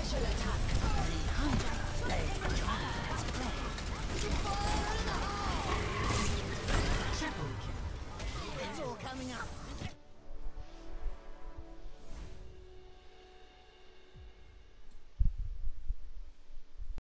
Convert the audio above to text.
Special attack. The hunter lays the child as prey.